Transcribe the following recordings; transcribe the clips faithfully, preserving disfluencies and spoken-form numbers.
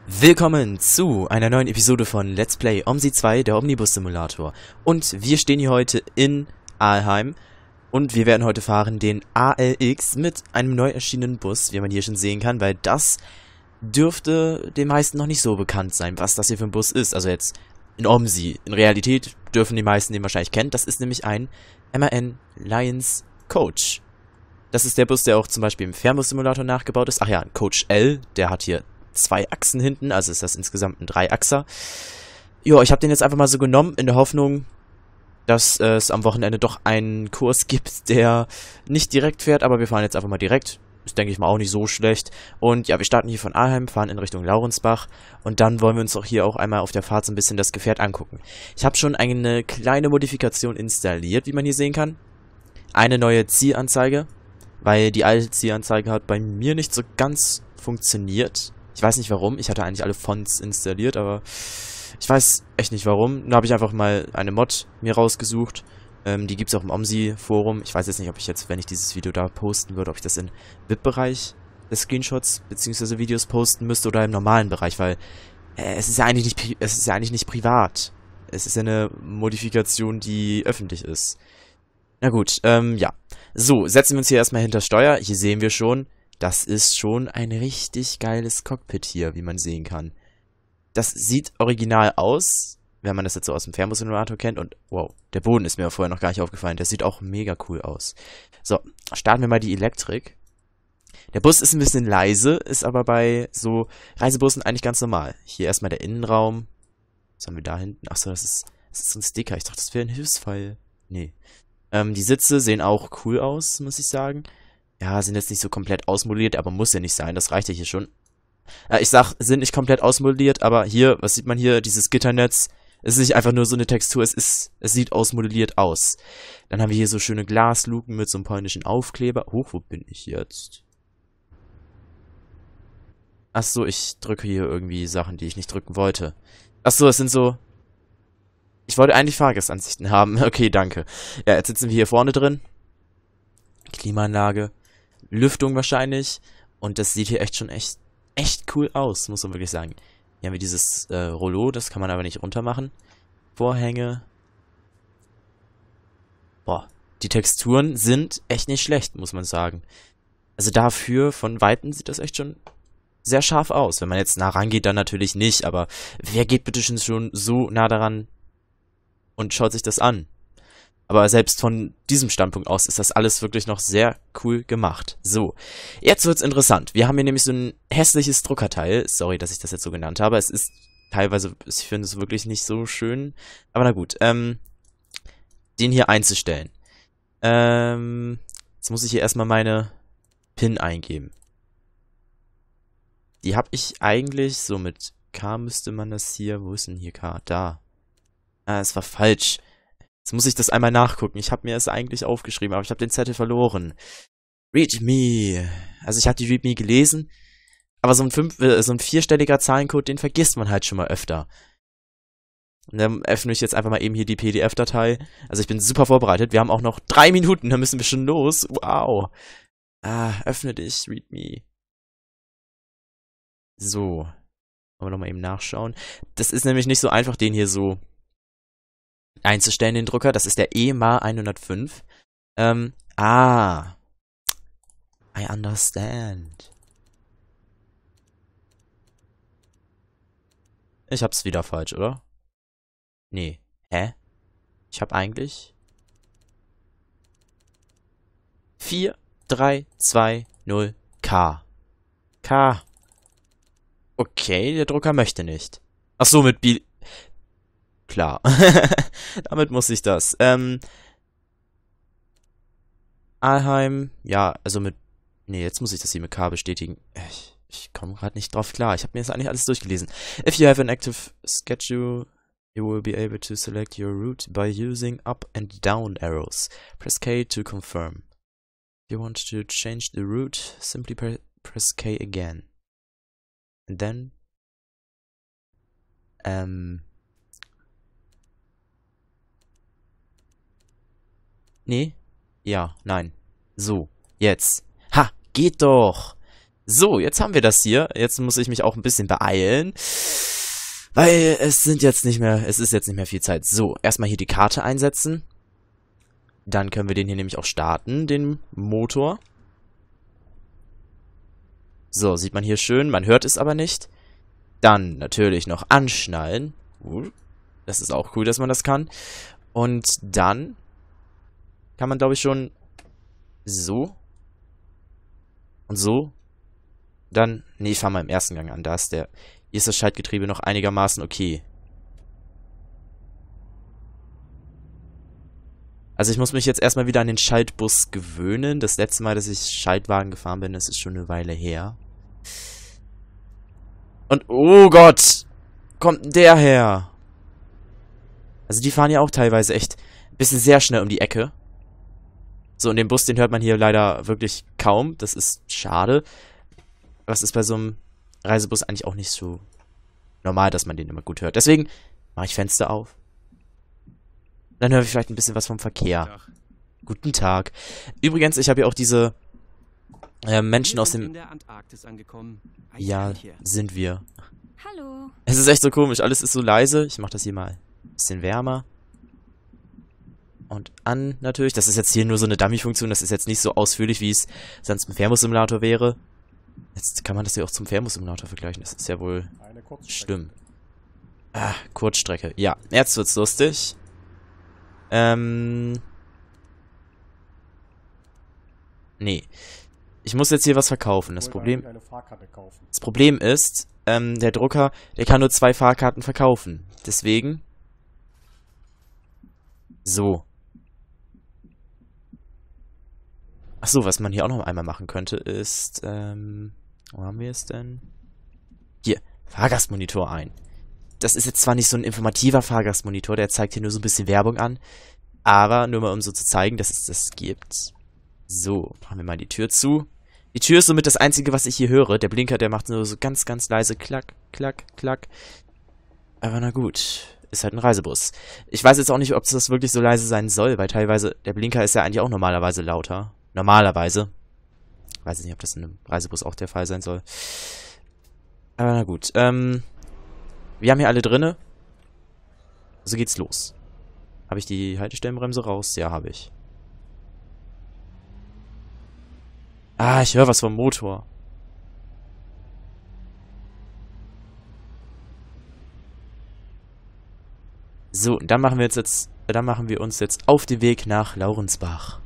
Willkommen zu einer neuen Episode von Let's Play OMSI zwei, der Omnibus Simulator. Und wir stehen hier heute in Alheim und wir werden heute fahren den A L X mit einem neu erschienenen Bus, wie man hier schon sehen kann, weil das dürfte den meisten noch nicht so bekannt sein, was das hier für ein Bus ist. Also jetzt in OMSI. In Realität dürfen die meisten den wahrscheinlich kennen. Das ist nämlich ein M A N Lions Coach. Das ist der Bus, der auch zum Beispiel im Fernbus Simulator nachgebaut ist. Ach ja, ein Coach L, der hat hier zwei Achsen hinten, also ist das insgesamt ein Dreiachser. Jo, ich habe den jetzt einfach mal so genommen, in der Hoffnung, dass äh, es am Wochenende doch einen Kurs gibt, der nicht direkt fährt, aber wir fahren jetzt einfach mal direkt. Ist, denke ich mal, auch nicht so schlecht. Und ja, wir starten hier von Alheim, fahren in Richtung Laurensbach und dann wollen wir uns auch hier auch einmal auf der Fahrt so ein bisschen das Gefährt angucken. Ich habe schon eine kleine Modifikation installiert, wie man hier sehen kann. Eine neue Zielanzeige, weil die alte Zielanzeige hat bei mir nicht so ganz funktioniert. Ich weiß nicht warum, ich hatte eigentlich alle Fonts installiert, aber ich weiß echt nicht warum. Da habe ich einfach mal eine Mod mir rausgesucht. Ähm, die gibt es auch im OMSI-Forum. Ich weiß jetzt nicht, ob ich jetzt, wenn ich dieses Video da posten würde, ob ich das im V I P-Bereich des Screenshots bzw. Videos posten müsste oder im normalen Bereich, weil äh, es ist ja eigentlich nicht, es ist ja eigentlich nicht privat. Es ist ja eine Modifikation, die öffentlich ist. Na gut, ähm, ja. So, setzen wir uns hier erstmal hinter Steuer. Hier sehen wir schon, das ist schon ein richtig geiles Cockpit hier, wie man sehen kann. Das sieht original aus, wenn man das jetzt so aus dem Fernbus-Simulator kennt. Und wow, der Boden ist mir vorher noch gar nicht aufgefallen. Der sieht auch mega cool aus. So, starten wir mal die Elektrik. Der Bus ist ein bisschen leise, ist aber bei so Reisebussen eigentlich ganz normal. Hier erstmal der Innenraum. Was haben wir da hinten? Achso, das ist, das ist so ein Sticker. Ich dachte, das wäre ein Hilfspfeil. Nee. Ähm, die Sitze sehen auch cool aus, muss ich sagen. Ja, sind jetzt nicht so komplett ausmodelliert, aber muss ja nicht sein, das reicht ja hier schon. Äh, ich sag, sind nicht komplett ausmodelliert, aber hier, was sieht man hier, dieses Gitternetz, es ist nicht einfach nur so eine Textur, es ist, es sieht ausmodelliert aus. Dann haben wir hier so schöne Glasluken mit so einem polnischen Aufkleber. Hoch, wo bin ich jetzt? Achso, ich drücke hier irgendwie Sachen, die ich nicht drücken wollte. Achso, das sind so... Ich wollte eigentlich Fahrgastansichten haben. Okay, danke. Ja, jetzt sitzen wir hier vorne drin. Klimaanlage. Lüftung wahrscheinlich. Und das sieht hier echt schon echt, echt cool aus, muss man wirklich sagen. Hier haben wir dieses äh, Rollo, das kann man aber nicht runter machen. Vorhänge. Boah, die Texturen sind echt nicht schlecht, muss man sagen. Also dafür, von Weitem sieht das echt schon sehr scharf aus. Wenn man jetzt nah rangeht, dann natürlich nicht. Aber wer geht bitte schon so nah daran und schaut sich das an? Aber selbst von diesem Standpunkt aus ist das alles wirklich noch sehr cool gemacht. So, jetzt wird's interessant. Wir haben hier nämlich so ein hässliches Druckerteil. Sorry, dass ich das jetzt so genannt habe. Es ist teilweise, ich finde es wirklich nicht so schön. Aber na gut, ähm, den hier einzustellen. Ähm, jetzt muss ich hier erstmal meine PIN eingeben. Die habe ich eigentlich, so mit K müsste man das hier, wo ist denn hier K? Da. Ah, es war falsch. Jetzt muss ich das einmal nachgucken. Ich habe mir es eigentlich aufgeschrieben, aber ich habe den Zettel verloren. README. Also ich habe die README gelesen, aber so ein, fünf, äh, so ein vierstelliger Zahlencode, den vergisst man halt schon mal öfter. Und dann öffne ich jetzt einfach mal eben hier die P D F-Datei. Also ich bin super vorbereitet. Wir haben auch noch drei Minuten, dann müssen wir schon los. Wow. Ah, öffne dich, README. So. Wollen wir nochmal eben nachschauen. Das ist nämlich nicht so einfach, den hier so einzustellen, den Drucker. Das ist der E M A hundertfünf. Ähm, ah. I understand. Ich hab's wieder falsch, oder? Nee. Hä? Ich hab eigentlich vier drei zwei null K. K. Okay, der Drucker möchte nicht. Ach so, mit Bi... Klar. Damit muss ich das. Ähm... Alheim... Ja, also mit... Nee, jetzt muss ich das hier mit K bestätigen. Ich, ich komme gerade nicht drauf klar. Ich habe mir das eigentlich alles durchgelesen. If you have an active schedule, you will be able to select your route by using up and down arrows. Press K to confirm. If you want to change the route, simply pre press K again. And then... Ähm... Nee? Ja, nein. So, jetzt. Ha, geht doch! So, jetzt haben wir das hier. Jetzt muss ich mich auch ein bisschen beeilen. Weil es sind jetzt nicht mehr, es ist jetzt nicht mehr viel Zeit. So, erstmal hier die Karte einsetzen. Dann können wir den hier nämlich auch starten, den Motor. So, sieht man hier schön, man hört es aber nicht. Dann natürlich noch anschnallen. Das ist auch cool, dass man das kann. Und dann kann man, glaube ich, schon so und so. Dann, nee, ich fahre mal im ersten Gang an. Da ist der, hier ist das Schaltgetriebe noch einigermaßen okay. Also ich muss mich jetzt erstmal wieder an den Schaltbus gewöhnen. Das letzte Mal, dass ich Schaltwagen gefahren bin, das ist schon eine Weile her. Und, oh Gott! Kommt der her? Also die fahren ja auch teilweise echt ein bisschen sehr schnell um die Ecke. So, und den Bus, den hört man hier leider wirklich kaum. Das ist schade. Was ist bei so einem Reisebus eigentlich auch nicht so normal, dass man den immer gut hört. Deswegen mache ich Fenster auf. Dann höre ich vielleicht ein bisschen was vom Verkehr. Guten Tag. Guten Tag. Übrigens, ich habe ja auch diese äh, Menschen aus dem... In der Antarktis angekommen. Ja, sind wir. Hallo. Es ist echt so komisch. Alles ist so leise. Ich mache das hier mal ein bisschen wärmer. Und an natürlich. Das ist jetzt hier nur so eine Dummy-Funktion. Das ist jetzt nicht so ausführlich, wie es sonst im Fernbus-Simulator wäre. Jetzt kann man das ja auch zum Fernbus-Simulator vergleichen. Das ist ja wohl schlimm. Ah, Kurzstrecke. Ja, jetzt wird's lustig. Ähm. Nee. Ich muss jetzt hier was verkaufen. Das Problem. Das Problem ist, ähm, der Drucker, der kann nur zwei Fahrkarten verkaufen. Deswegen. So. Achso, was man hier auch noch einmal machen könnte, ist, ähm, wo haben wir es denn? Hier, Fahrgastmonitor ein. Das ist jetzt zwar nicht so ein informativer Fahrgastmonitor, der zeigt hier nur so ein bisschen Werbung an, aber nur mal um so zu zeigen, dass es das gibt. So, machen wir mal die Tür zu. Die Tür ist somit das Einzige, was ich hier höre. Der Blinker, der macht nur so ganz, ganz leise Klack, Klack, Klack. Aber na gut, ist halt ein Reisebus. Ich weiß jetzt auch nicht, ob das wirklich so leise sein soll, weil teilweise, der Blinker ist ja eigentlich auch normalerweise lauter. Normalerweise. Weiß ich nicht, ob das in einem Reisebus auch der Fall sein soll. Aber na gut. Ähm, wir haben hier alle drinne. So geht's los. Habe ich die Haltestellenbremse raus? Ja, habe ich. Ah, ich höre was vom Motor. So, und dann machen wir jetzt, jetzt, dann machen wir uns jetzt auf den Weg nach Laurensbach.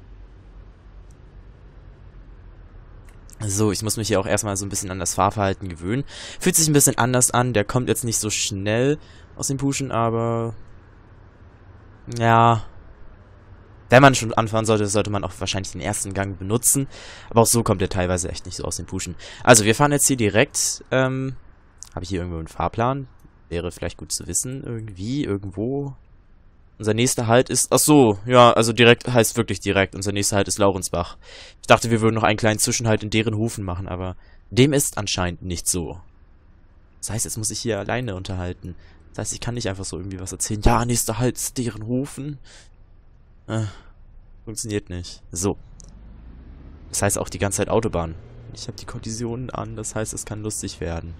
So, ich muss mich hier auch erstmal so ein bisschen an das Fahrverhalten gewöhnen. Fühlt sich ein bisschen anders an. Der kommt jetzt nicht so schnell aus dem Pushen, aber... Ja... Wenn man schon anfahren sollte, sollte man auch wahrscheinlich den ersten Gang benutzen. Aber auch so kommt der teilweise echt nicht so aus dem Pushen. Also, wir fahren jetzt hier direkt. Ähm, habe ich hier irgendwo einen Fahrplan? Wäre vielleicht gut zu wissen. Irgendwie, irgendwo... Unser nächster Halt ist... Ach so, ja, also direkt heißt wirklich direkt. Unser nächster Halt ist Laurensbach. Ich dachte, wir würden noch einen kleinen Zwischenhalt in deren Hufen machen, aber dem ist anscheinend nicht so. Das heißt, jetzt muss ich hier alleine unterhalten. Das heißt, ich kann nicht einfach so irgendwie was erzählen. Ja, nächster Halt ist deren Hufen. Äh, funktioniert nicht. So. Das heißt auch die ganze Zeit Autobahn. Ich habe die Kollisionen an, das heißt, es kann lustig werden.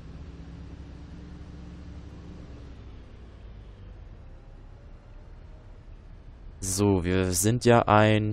So, wir sind ja ein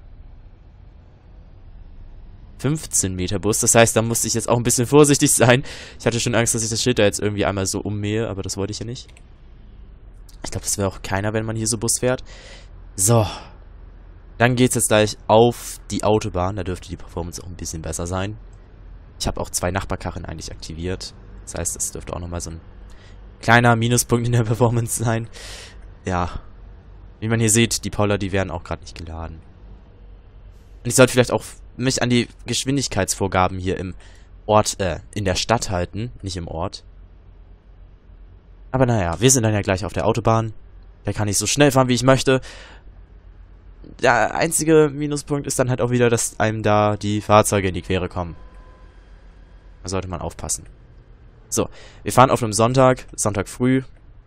fünfzehn Meter Bus. Das heißt, da musste ich jetzt auch ein bisschen vorsichtig sein. Ich hatte schon Angst, dass ich das Schild da jetzt irgendwie einmal so ummähe, aber das wollte ich ja nicht. Ich glaube, das wäre auch keiner, wenn man hier so Bus fährt. So. Dann geht's jetzt gleich auf die Autobahn. Da dürfte die Performance auch ein bisschen besser sein. Ich habe auch zwei Nachbarkarren eigentlich aktiviert. Das heißt, das dürfte auch nochmal so ein kleiner Minuspunkt in der Performance sein. Ja. Wie man hier sieht, die Poller, die werden auch gerade nicht geladen. Und ich sollte vielleicht auch mich an die Geschwindigkeitsvorgaben hier im Ort, äh, in der Stadt halten, nicht im Ort. Aber naja, wir sind dann ja gleich auf der Autobahn. Da kann ich so schnell fahren, wie ich möchte. Der einzige Minuspunkt ist dann halt auch wieder, dass einem da die Fahrzeuge in die Quere kommen. Da sollte man aufpassen. So, wir fahren auf einem Sonntag, Sonntag früh.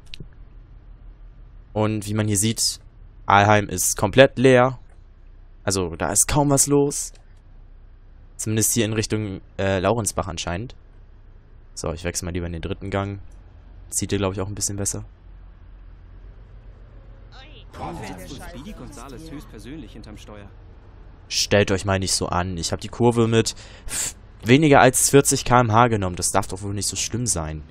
Und wie man hier sieht, Aalheim ist komplett leer. Also, da ist kaum was los. Zumindest hier in Richtung äh, Laurensbach anscheinend. So, ich wechsle mal lieber in den dritten Gang. Zieht ihr, glaube ich, auch ein bisschen besser. Speedy Gonzales höchstpersönlich hinterm Steuer. Stellt euch mal nicht so an. Ich habe die Kurve mit weniger als vierzig Kilometer pro Stunde genommen. Das darf doch wohl nicht so schlimm sein.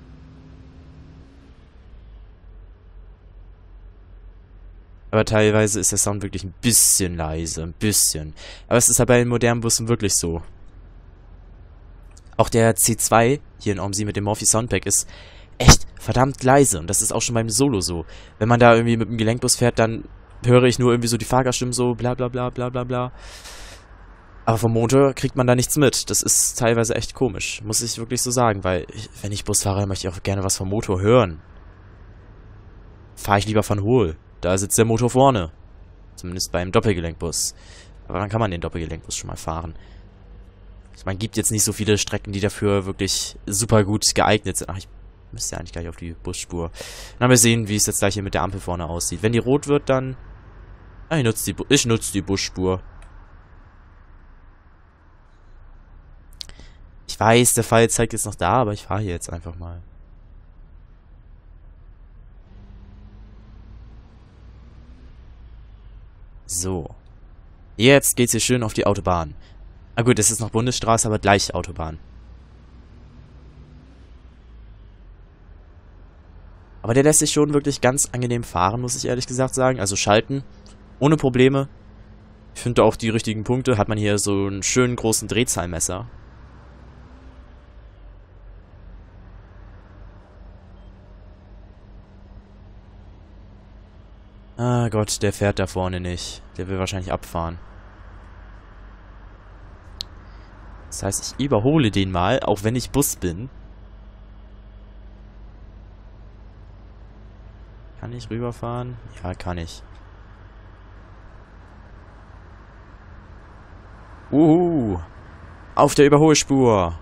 Aber teilweise ist der Sound wirklich ein bisschen leise. Ein bisschen. Aber es ist halt bei den modernen Bussen wirklich so. Auch der C zwei hier in Omsi mit dem Morphy Soundpack ist echt verdammt leise. Und das ist auch schon beim Solo so. Wenn man da irgendwie mit dem Gelenkbus fährt, dann höre ich nur irgendwie so die Fahrgaststimmen so bla bla bla bla bla bla. Aber vom Motor kriegt man da nichts mit. Das ist teilweise echt komisch. Muss ich wirklich so sagen. Weil, ich, wenn ich Bus fahre, möchte ich auch gerne was vom Motor hören. Fahre ich lieber von Hohl. Da sitzt der Motor vorne. Zumindest beim Doppelgelenkbus. Aber dann kann man den Doppelgelenkbus schon mal fahren. Man gibt jetzt nicht so viele Strecken, die dafür wirklich super gut geeignet sind. Ach, ich müsste ja eigentlich gleich auf die Busspur. Dann haben wir sehen, wie es jetzt gleich hier mit der Ampel vorne aussieht. Wenn die rot wird, dann... Ah, ich nutze die, Bu ich nutze die Busspur. Ich weiß, der Pfeil zeigt jetzt noch da, aber ich fahre hier jetzt einfach mal. So. Jetzt geht's hier schön auf die Autobahn. Na gut, es ist noch Bundesstraße, aber gleich Autobahn. Aber der lässt sich schon wirklich ganz angenehm fahren, muss ich ehrlich gesagt sagen. Also schalten, ohne Probleme. Ich finde auch die richtigen Punkte. Hat man hier so einen schönen großen Drehzahlmesser. Ah Gott, der fährt da vorne nicht. Der will wahrscheinlich abfahren. Das heißt, ich überhole den mal, auch wenn ich Bus bin. Kann ich rüberfahren? Ja, kann ich. Uhu. Auf der Überholspur.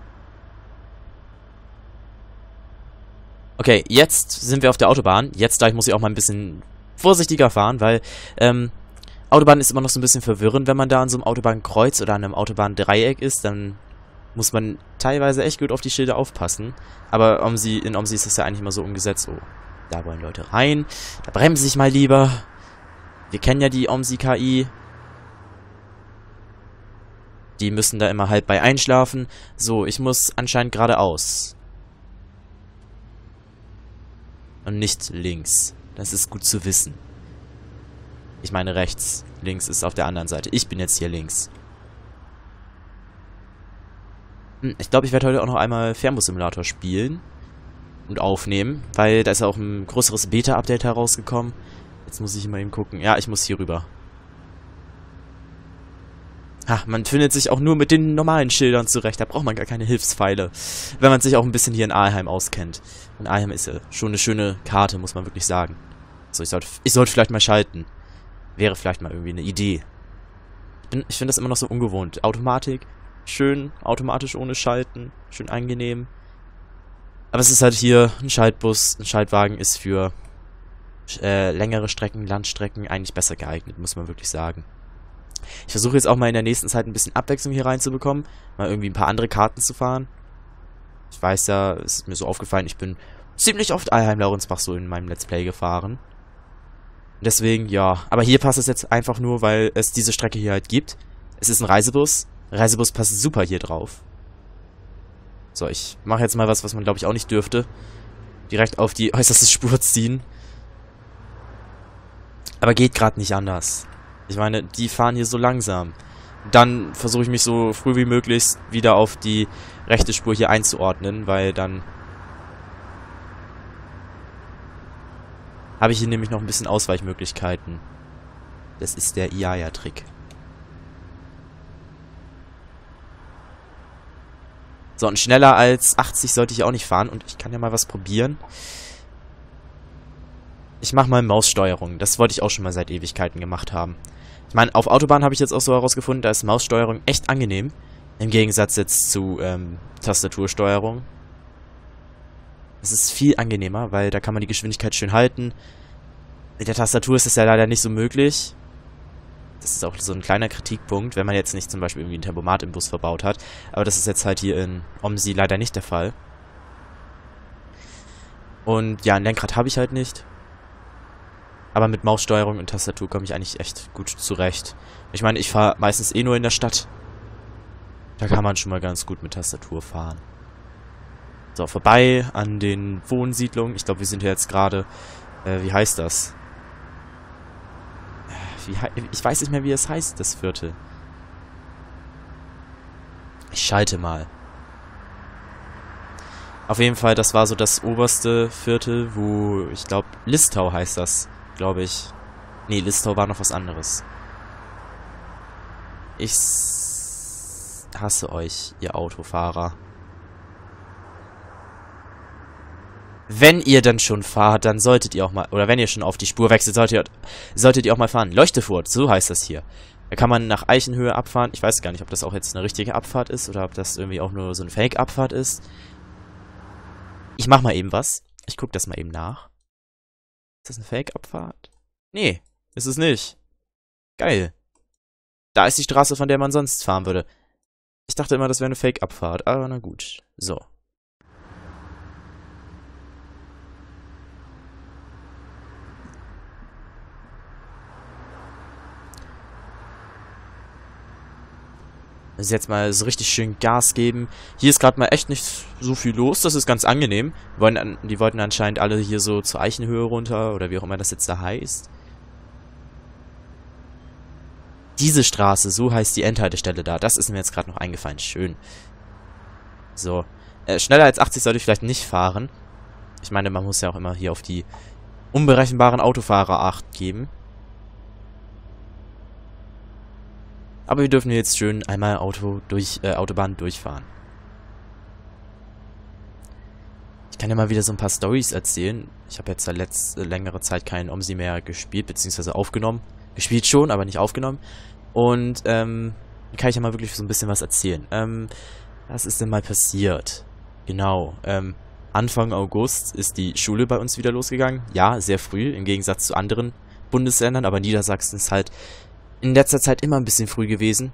Okay, jetzt sind wir auf der Autobahn. Jetzt gleich muss ich auch mal ein bisschen vorsichtiger fahren, weil ähm, Autobahn ist immer noch so ein bisschen verwirrend, wenn man da an so einem Autobahnkreuz oder an einem Autobahndreieck ist, dann muss man teilweise echt gut auf die Schilder aufpassen. Aber Omsi, in Omsi ist das ja eigentlich immer so umgesetzt. Oh, da wollen Leute rein. Da bremse ich mal lieber. Wir kennen ja die Omsi-K I. Die müssen da immer halb bei einschlafen. So, ich muss anscheinend geradeaus. Und nicht links. Das ist gut zu wissen. Ich meine rechts. Links ist auf der anderen Seite. Ich bin jetzt hier links. Hm, ich glaube, ich werde heute auch noch einmal Fernbus-Simulator spielen. Und aufnehmen. Weil da ist auch ein größeres Beta-Update herausgekommen. Jetzt muss ich mal eben gucken. Ja, ich muss hier rüber. Ha, man findet sich auch nur mit den normalen Schildern zurecht. Da braucht man gar keine Hilfspfeile. Wenn man sich auch ein bisschen hier in Alheim auskennt. Und Alheim ist ja schon eine schöne Karte, muss man wirklich sagen. So, ich sollte, ich sollte vielleicht mal schalten. Wäre vielleicht mal irgendwie eine Idee. Ich, bin, ich finde das immer noch so ungewohnt. Automatik, schön, automatisch ohne Schalten, schön angenehm. Aber es ist halt hier ein Schaltbus, ein Schaltwagen ist für äh, längere Strecken, Landstrecken eigentlich besser geeignet, muss man wirklich sagen. Ich versuche jetzt auch mal in der nächsten Zeit ein bisschen Abwechslung hier reinzubekommen. Mal irgendwie ein paar andere Karten zu fahren. Ich weiß ja, es ist mir so aufgefallen, ich bin ziemlich oft Alheim-Laurensbach so in meinem Let's Play gefahren. Deswegen, ja. Aber hier passt es jetzt einfach nur, weil es diese Strecke hier halt gibt. Es ist ein Reisebus. Reisebus passt super hier drauf. So, ich mache jetzt mal was, was man glaube ich auch nicht dürfte. Direkt auf die äußerste Spur ziehen. Aber geht gerade nicht anders. Ich meine, die fahren hier so langsam. Dann versuche ich mich so früh wie möglich wieder auf die rechte Spur hier einzuordnen, weil dann habe ich hier nämlich noch ein bisschen Ausweichmöglichkeiten. Das ist der I A I A-Trick. So, und schneller als achtzig sollte ich auch nicht fahren. Und ich kann ja mal was probieren. Ich mache mal Maussteuerung. Das wollte ich auch schon mal seit Ewigkeiten gemacht haben. Ich meine, auf Autobahn habe ich jetzt auch so herausgefunden, da ist Maussteuerung echt angenehm. Im Gegensatz jetzt zu ähm, Tastatursteuerung. Es ist viel angenehmer, weil da kann man die Geschwindigkeit schön halten. Mit der Tastatur ist das ja leider nicht so möglich. Das ist auch so ein kleiner Kritikpunkt, wenn man jetzt nicht zum Beispiel irgendwie ein Tempomat im Bus verbaut hat. Aber das ist jetzt halt hier in OMSI leider nicht der Fall. Und ja, ein Lenkrad habe ich halt nicht. Aber mit Maussteuerung und Tastatur komme ich eigentlich echt gut zurecht. Ich meine, ich fahre meistens eh nur in der Stadt. Da kann man schon mal ganz gut mit Tastatur fahren. So, vorbei an den Wohnsiedlungen. Ich glaube, wir sind ja jetzt gerade... Äh, wie heißt das? Wie, ich weiß nicht mehr, wie es heißt, das Viertel. Ich schalte mal. Auf jeden Fall, das war so das oberste Viertel, wo... Ich glaube, Listau heißt das, glaube ich. Nee, Listau war noch was anderes. Ich hasse euch, ihr Autofahrer. Wenn ihr dann schon fahrt, dann solltet ihr auch mal, oder wenn ihr schon auf die Spur wechselt, solltet ihr, solltet ihr auch mal fahren. Leuchtefurt, so heißt das hier. Da kann man nach Eichenhöhe abfahren. Ich weiß gar nicht, ob das auch jetzt eine richtige Abfahrt ist oder ob das irgendwie auch nur so eine Fake-Abfahrt ist. Ich mach mal eben was. Ich guck das mal eben nach. Ist das eine Fake-Abfahrt? Nee, ist es nicht. Geil. Da ist die Straße, von der man sonst fahren würde. Ich dachte immer, das wäre eine Fake-Abfahrt, aber na gut. So. Also jetzt mal so richtig schön Gas geben. Hier ist gerade mal echt nicht so viel los. Das ist ganz angenehm. Die wollten, die wollten anscheinend alle hier so zur Eichenhöhe runter. Oder wie auch immer das jetzt da heißt. Diese Straße, so heißt die Endhaltestelle da. Das ist mir jetzt gerade noch eingefallen. Schön. So. Äh, schneller als achtzig sollte ich vielleicht nicht fahren. Ich meine, man muss ja auch immer hier auf die unberechenbaren Autofahrer Acht geben. Aber wir dürfen jetzt schön einmal Auto durch, äh, Autobahn durchfahren. Ich kann ja mal wieder so ein paar Storys erzählen. Ich habe jetzt seit letzter längere Zeit keinen OMSI mehr gespielt, beziehungsweise aufgenommen. Gespielt schon, aber nicht aufgenommen. Und, ähm, kann ich ja mal wirklich so ein bisschen was erzählen. Ähm, was ist denn mal passiert? Genau, ähm, Anfang August ist die Schule bei uns wieder losgegangen. Ja, sehr früh, im Gegensatz zu anderen Bundesländern, aber Niedersachsen ist halt in letzter Zeit immer ein bisschen früh gewesen.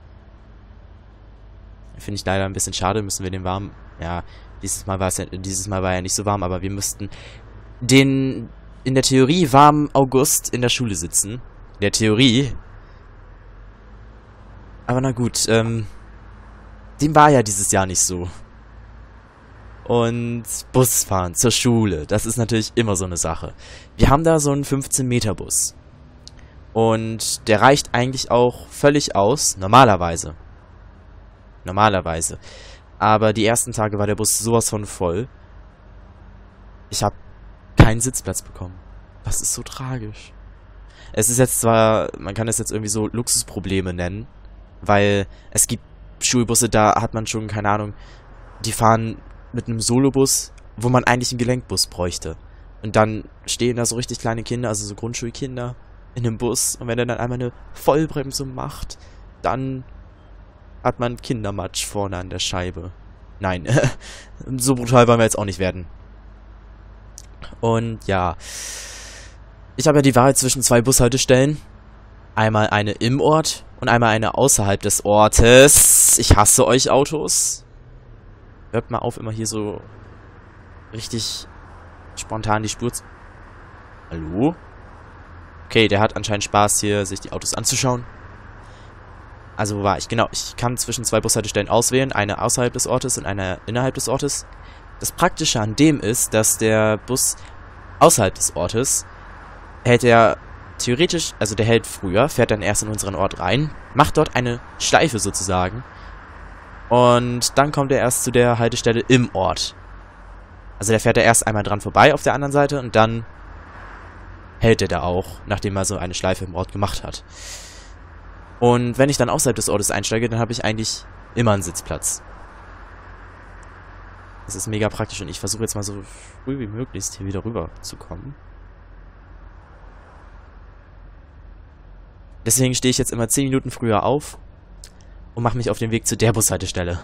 Finde ich leider ein bisschen schade, müssen wir den warm... Ja, dieses Mal war es ja, dieses Mal war ja nicht so warm, aber wir müssten den in der Theorie warmen August in der Schule sitzen. In der Theorie. Aber na gut, ähm... dem war ja dieses Jahr nicht so. Und Busfahren zur Schule, das ist natürlich immer so eine Sache. Wir haben da so einen fünfzehn Meter Bus. Und der reicht eigentlich auch völlig aus, normalerweise. Normalerweise. Aber die ersten Tage war der Bus sowas von voll. Ich habe keinen Sitzplatz bekommen. Das ist so tragisch. Es ist jetzt zwar, man kann es jetzt irgendwie so Luxusprobleme nennen, weil es gibt Schulbusse, da hat man schon, keine Ahnung, die fahren mit einem Solobus, wo man eigentlich einen Gelenkbus bräuchte. Und dann stehen da so richtig kleine Kinder, also so Grundschulkinder, in einem Bus, und wenn er dann einmal eine Vollbremsung macht, dann hat man Kindermatsch vorne an der Scheibe. Nein, so brutal wollen wir jetzt auch nicht werden. Und ja, ich habe ja die Wahl zwischen zwei Bushaltestellen. Einmal eine im Ort und einmal eine außerhalb des Ortes. Ich hasse euch Autos. Hört mal auf, immer hier so richtig spontan die Spur zu... Hallo? Okay, der hat anscheinend Spaß hier, sich die Autos anzuschauen. Also wo war ich? Genau, ich kann zwischen zwei Bushaltestellen auswählen. Eine außerhalb des Ortes und eine innerhalb des Ortes. Das Praktische an dem ist, dass der Bus außerhalb des Ortes hält er theoretisch, also der hält früher, fährt dann erst in unseren Ort rein, macht dort eine Schleife sozusagen. Und dann kommt er erst zu der Haltestelle im Ort. Also der fährt da erst einmal dran vorbei auf der anderen Seite und dann hält er da auch, nachdem er so eine Schleife im Ort gemacht hat. Und wenn ich dann außerhalb des Ortes einsteige, dann habe ich eigentlich immer einen Sitzplatz. Das ist mega praktisch und ich versuche jetzt mal so früh wie möglich hier wieder rüber zu kommen. Deswegen stehe ich jetzt immer zehn Minuten früher auf und mache mich auf den Weg zu der Bushaltestelle.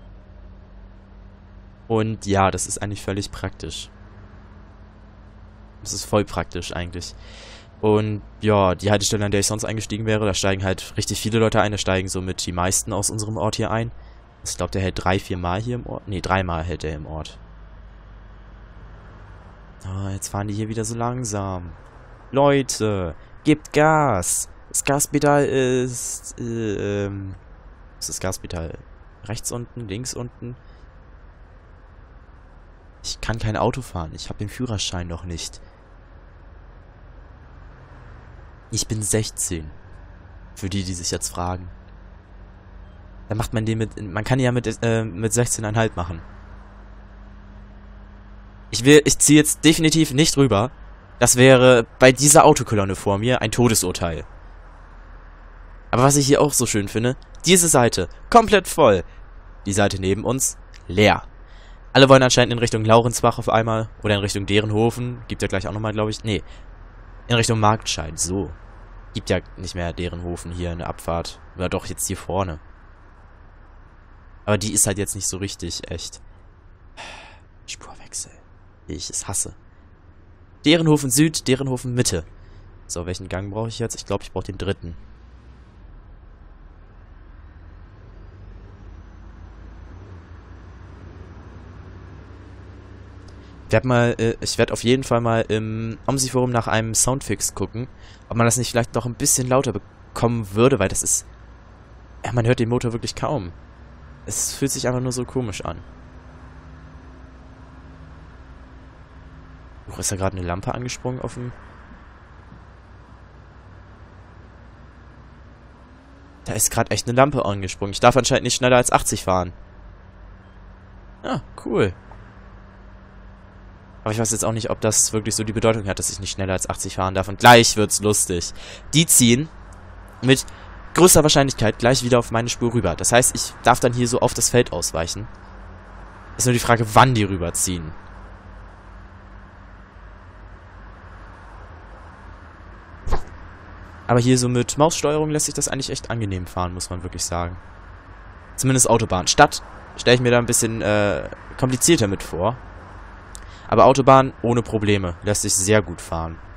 Und ja, das ist eigentlich völlig praktisch. Das ist voll praktisch eigentlich. Und ja, die Haltestelle, an der ich sonst eingestiegen wäre, da steigen halt richtig viele Leute ein. Da steigen somit die meisten aus unserem Ort hier ein. Ich glaube, der hält drei, vier Mal hier im Ort. Ne, dreimal hält er im Ort. Oh, jetzt fahren die hier wieder so langsam. Leute, gebt Gas. Das Gaspedal ist... Äh, ähm... Was ist das Gaspedal? Rechts unten, links unten? Ich kann kein Auto fahren. Ich habe den Führerschein noch nicht. Ich bin sechzehn. Für die, die sich jetzt fragen. Da macht man den mit... Man kann ja mit, äh, mit sechzehn Komma fünf machen. Ich will... Ich ziehe jetzt definitiv nicht rüber. Das wäre bei dieser Autokolonne vor mir ein Todesurteil. Aber was ich hier auch so schön finde... Diese Seite komplett voll. Die Seite neben uns leer. Alle wollen anscheinend in Richtung Laurensbach auf einmal. Oder in Richtung Derenhofen. Gibt ja gleich auch nochmal, glaube ich. Nee. In Richtung Marktscheid. So. Gibt ja nicht mehr Derenhofen hier in der Abfahrt. Oder doch jetzt hier vorne. Aber die ist halt jetzt nicht so richtig echt. Spurwechsel. Wie ich es hasse. Derenhofen Süd, Derenhofen Mitte. So, welchen Gang brauche ich jetzt? Ich glaube, ich brauche den dritten. Ich werde mal, äh, ich werde auf jeden Fall mal im OMSI-Forum nach einem Soundfix gucken, ob man das nicht vielleicht noch ein bisschen lauter bekommen würde, weil das ist, ja, man hört den Motor wirklich kaum. Es fühlt sich einfach nur so komisch an. Oh, ist da gerade eine Lampe angesprungen auf dem... Da ist gerade echt eine Lampe angesprungen. Ich darf anscheinend nicht schneller als achtzig fahren. Ah, cool. Aber ich weiß jetzt auch nicht, ob das wirklich so die Bedeutung hat, dass ich nicht schneller als achtzig fahren darf. Und gleich wird's lustig. Die ziehen mit größter Wahrscheinlichkeit gleich wieder auf meine Spur rüber. Das heißt, ich darf dann hier so auf das Feld ausweichen. Ist nur die Frage, wann die rüberziehen. Aber hier so mit Maussteuerung lässt sich das eigentlich echt angenehm fahren, muss man wirklich sagen. Zumindest Autobahn. Stadt stelle ich mir da ein bisschen äh, komplizierter mit vor. Aber Autobahn ohne Probleme. Lässt sich sehr gut fahren.